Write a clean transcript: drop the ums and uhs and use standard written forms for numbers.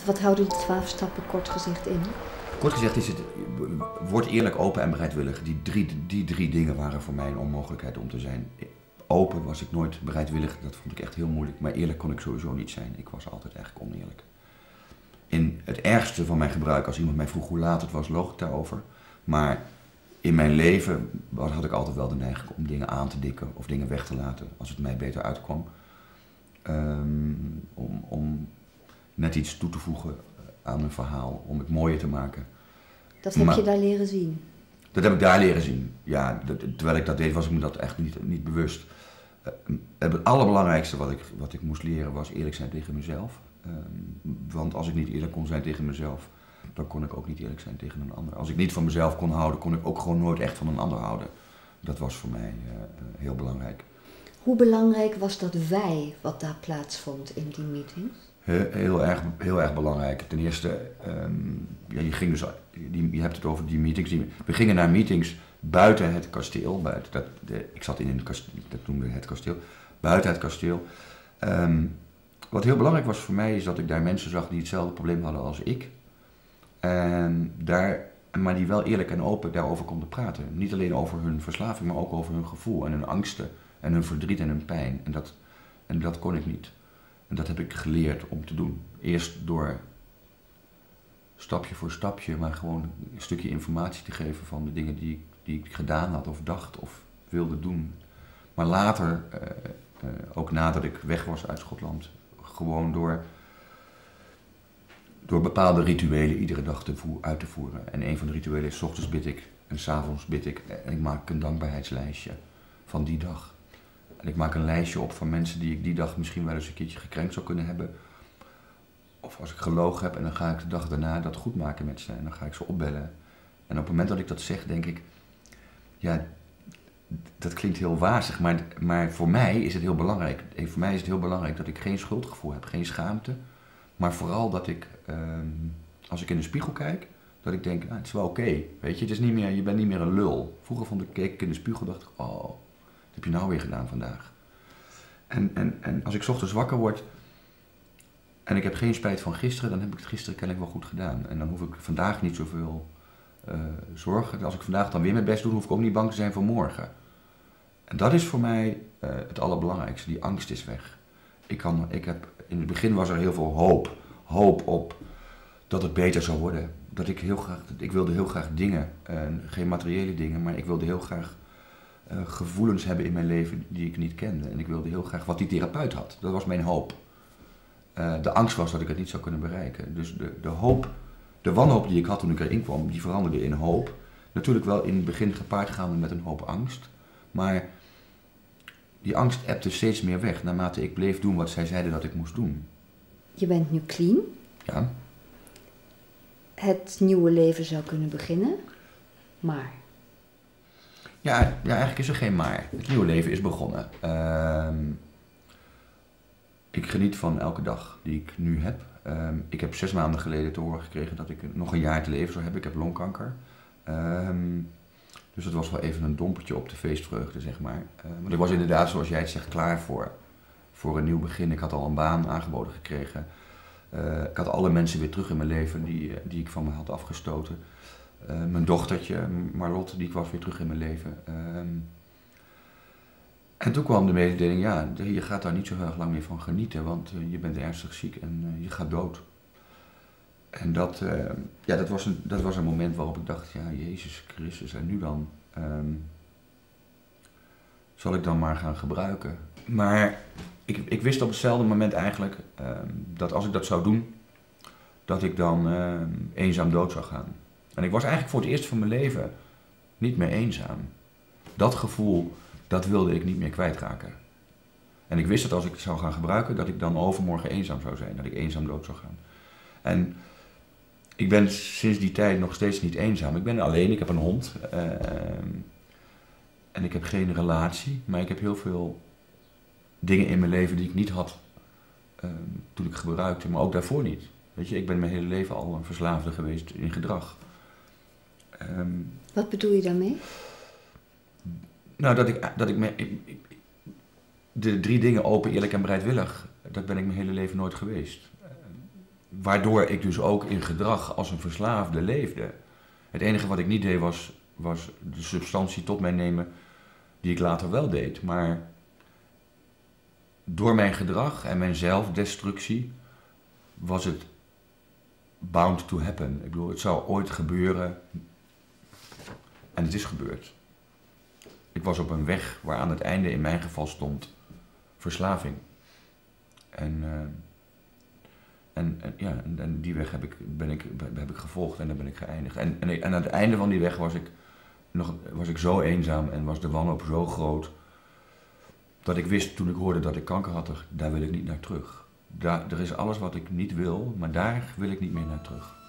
Wat houden die 12 stappen kort gezegd in? Kort gezegd is het, word eerlijk, open en bereidwillig. Die drie dingen waren voor mij een onmogelijkheid om te zijn. Open was ik nooit, bereidwillig, dat vond ik echt heel moeilijk. Maar eerlijk kon ik sowieso niet zijn. Ik was altijd eigenlijk oneerlijk. In het ergste van mijn gebruik, als iemand mij vroeg hoe laat het was, loog ik daarover. Maar in mijn leven had ik altijd wel de neiging om dingen aan te dikken of dingen weg te laten als het mij beter uitkwam. Om net iets toe te voegen aan een verhaal, om het mooier te maken. Dat heb je daar leren zien? Dat heb ik daar leren zien, ja. Terwijl ik dat deed, was ik me dat echt niet bewust. Het allerbelangrijkste wat ik moest leren was eerlijk zijn tegen mezelf. Want als ik niet eerlijk kon zijn tegen mezelf, dan kon ik ook niet eerlijk zijn tegen een ander. Als ik niet van mezelf kon houden, kon ik ook gewoon nooit echt van een ander houden. Dat was voor mij heel belangrijk. Hoe belangrijk was dat wij wat daar plaatsvond in die meetings? Heel erg belangrijk. Ten eerste, je hebt het over die meetings. We gingen naar meetings buiten het kasteel. Ik zat in een kasteel, dat noemde het kasteel. Buiten het kasteel. Wat heel belangrijk was voor mij is dat ik daar mensen zag die hetzelfde probleem hadden als ik. Maar die wel eerlijk en open daarover konden praten. Niet alleen over hun verslaving, maar ook over hun gevoel en hun angsten en hun verdriet en hun pijn. En dat kon ik niet. En dat heb ik geleerd om te doen. Eerst door stapje voor stapje, maar gewoon een stukje informatie te geven van de dingen die ik gedaan had of dacht of wilde doen. Maar later, ook nadat ik weg was uit Schotland, gewoon door bepaalde rituelen iedere dag uit te voeren. En een van de rituelen is: 's ochtends bid ik en 's avonds bid ik en ik maak een dankbaarheidslijstje van die dag. En ik maak een lijstje op van mensen die ik die dag misschien wel eens een keertje gekrenkt zou kunnen hebben. Of als ik gelogen heb, en dan ga ik de dag daarna dat goed maken met ze en dan ga ik ze opbellen. En op het moment dat ik dat zeg, denk ik, ja, dat klinkt heel wazig, maar voor mij is het heel belangrijk. Voor mij is het heel belangrijk dat ik geen schuldgevoel heb, geen schaamte. Maar vooral dat ik, als ik in de spiegel kijk, dat ik denk, het is wel oké. Weet je, het is niet meer, je bent niet meer een lul. Vroeger keek ik in de spiegel, dacht ik, oh, wat heb je nou weer gedaan vandaag? En als ik 's ochtends wakker word en ik heb geen spijt van gisteren, dan heb ik het gisteren kennelijk wel goed gedaan. En dan hoef ik vandaag niet zoveel zorgen. Als ik vandaag dan weer mijn best doe, hoef ik ook niet bang te zijn voor morgen. En dat is voor mij het allerbelangrijkste. Die angst is weg. In het begin was er heel veel hoop. Hoop op dat het beter zou worden. Ik wilde heel graag dingen, geen materiële dingen, maar ik wilde heel graag gevoelens hebben in mijn leven die ik niet kende. En ik wilde heel graag wat die therapeut had. Dat was mijn hoop. De angst was dat ik het niet zou kunnen bereiken. Dus de wanhoop die ik had toen ik erin kwam, die veranderde in hoop. Natuurlijk wel in het begin gepaard gaande met een hoop angst. Maar die angst ebte steeds meer weg naarmate ik bleef doen wat zij zeiden dat ik moest doen. Je bent nu clean. Ja. Het nieuwe leven zou kunnen beginnen, maar... Ja, eigenlijk is er geen maar. Het nieuwe leven is begonnen. Ik geniet van elke dag die ik nu heb. Ik heb 6 maanden geleden te horen gekregen dat ik nog een jaar te leven zou hebben. Ik heb longkanker. Dus dat was wel even een dompertje op de feestvreugde, zeg maar. Want ik was inderdaad, zoals jij het zegt, klaar voor een nieuw begin. Ik had al een baan aangeboden gekregen. Ik had alle mensen weer terug in mijn leven die ik van me had afgestoten. Mijn dochtertje, Marlotte, die was weer terug in mijn leven. En toen kwam de mededeling, ja, je gaat daar niet zo heel erg lang meer van genieten, want je bent ernstig ziek en je gaat dood. En dat was een moment waarop ik dacht, ja, Jezus Christus, en nu dan? Zal ik dan maar gaan gebruiken? Maar ik wist op hetzelfde moment eigenlijk dat als ik dat zou doen, dat ik dan eenzaam dood zou gaan. En ik was eigenlijk voor het eerst van mijn leven niet meer eenzaam. Dat gevoel, dat wilde ik niet meer kwijtraken. En ik wist dat als ik het zou gaan gebruiken, dat ik dan overmorgen eenzaam zou zijn. Dat ik eenzaam dood zou gaan. En ik ben sinds die tijd nog steeds niet eenzaam. Ik ben alleen, ik heb een hond. En ik heb geen relatie. Maar ik heb heel veel dingen in mijn leven die ik niet had toen ik gebruikte. Maar ook daarvoor niet. Weet je, ik ben mijn hele leven al een verslaafde geweest in gedrag. Wat bedoel je daarmee? Nou, de 3 dingen, open, eerlijk en bereidwillig, dat ben ik mijn hele leven nooit geweest. Waardoor ik dus ook in gedrag als een verslaafde leefde. Het enige wat ik niet deed was de substantie tot mij nemen die ik later wel deed. Maar door mijn gedrag en mijn zelfdestructie was het bound to happen. Ik bedoel, het zou ooit gebeuren en het is gebeurd. Ik was op een weg waar aan het einde in mijn geval stond verslaving. En die weg heb ik gevolgd en daar ben ik geëindigd. En aan het einde van die weg was ik zo eenzaam en was de wanhoop zo groot, dat ik wist toen ik hoorde dat ik kanker had, daar wil ik niet naar terug. Er is alles wat ik niet wil, maar daar wil ik niet meer naar terug.